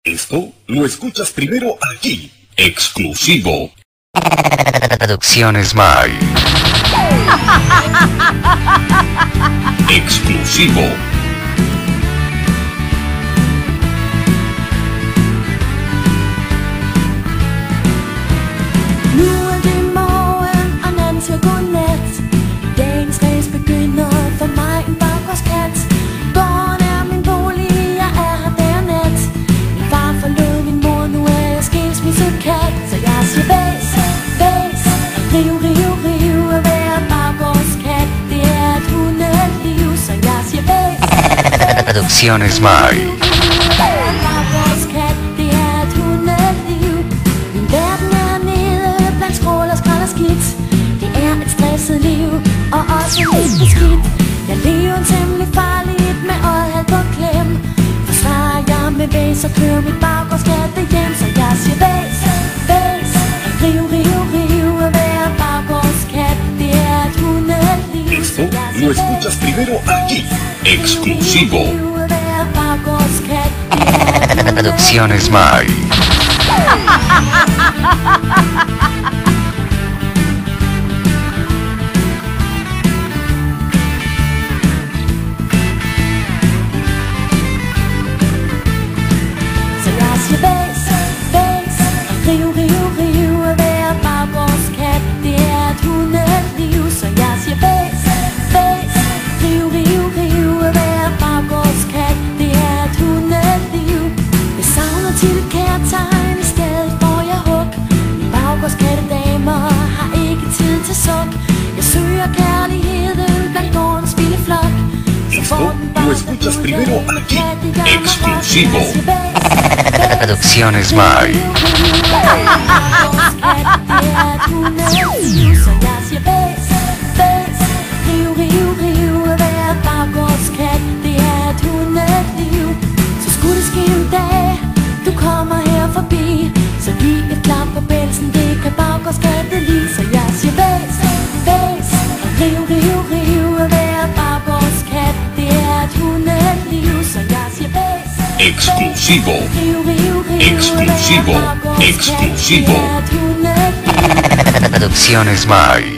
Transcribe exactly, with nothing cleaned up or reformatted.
Esto lo escuchas primero aquí, exclusivo. Producciones May. Exclusivo. Nu er det morgen, og natten skal gå nat. Dagens race begynder for mig en baggårdskat. Gården er min bolig, jeg er her dag og nat. Min far forlod min mor, nu er jeg skilsmissekat. Så jeg siger bæs, bæs, riv, riv, riv. At være baggårdskat, det er et hundeliv. Så jeg siger bæs, bæs, Producciones May. baggårdskat, det er et hundeliv. Min verden er nede blandt skrål og skrald og skidt. Det er et stresset liv, og også lidt beskidt. Jeg lever temmelig farligt med øjet halvt på klem. Forsvarer jeg med bæs og kører mit baggårdskat hjem. Så jeg siger bæs, bæs, riv, riv, riv. At være baggårdskat, det er et hundeliv. Esto lo escuchas primero aquí, exclusivo. At være baggårdskat, det er et hundeliv. Producciones May. Så jeg siger bæs, bæs, riv, riv, riv. At være baggårdskat, det er et hundeliv. Så jeg siger bæs, bæs, riv, riv, riv. At være baggårdskat, det er et hundeliv. Jeg savner til et kærtegn, i stedet får jeg hug. Baggårdskattedamer har ikke tid til suk. Jeg søger kærligheden blandt gårdens vilde flok. Esto lo escuchas primero aquí, exclusivo. Producciones May. Så jeg siger bæs, bæs, riv, riv, riv. At være baggårdskat, det er et hundeliv. Så skulle det ske en dag, du kommer her forbi, så giv et klap på bælsen, det kan baggårdskatte lide. Så jeg siger bæs, bæs, riv, riv, riv. At være baggårdskat, det er et hundeliv. Så jeg siger bæs, Exclusivo. riv, riv, riv. Exclusivo, exclusivo. Det er et hundeliv. Producciones May.